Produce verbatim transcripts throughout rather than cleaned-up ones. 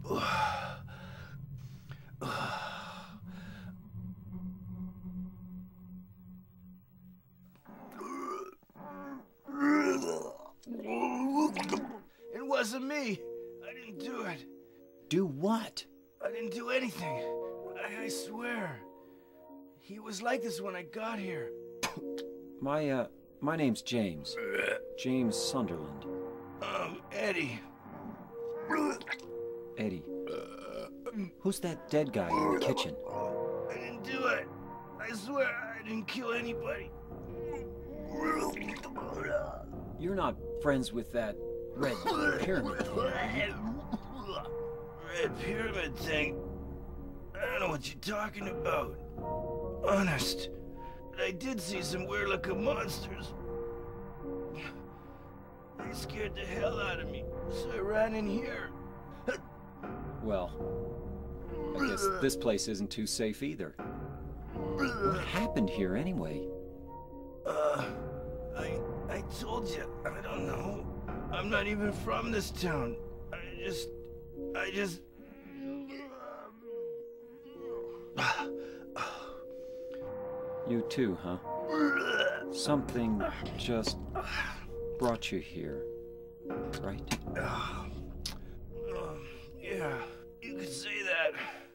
It wasn't me. I didn't do it. Do what? I didn't do anything. I, I swear. He was like this when I got here. My, uh, my name's James. James Sunderland. Um, Eddie. Eddie. Who's that dead guy in the kitchen? I didn't do it. I swear I didn't kill anybody. You're not friends with that red pyramid thing, are you? Red pyramid thing? I don't know what you're talking about. Honest. But I did see some weird-looking monsters. They scared the hell out of me, so I ran in here. Well, I guess this place isn't too safe either. What happened here anyway? Uh, I... I told you, I don't know. I'm not even from this town. I just... I just... You too, huh? Something just brought you here, right? Uh, yeah, you could say that.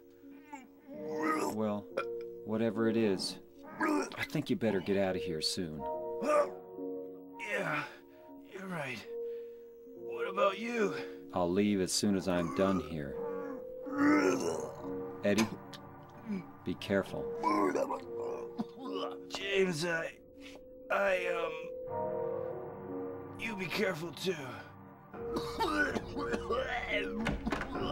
Well, whatever it is, I think you better get out of here soon. Yeah, you're right. What about you? I'll leave as soon as I'm done here. Eddie, be careful. James, I... I, um... You be careful, too.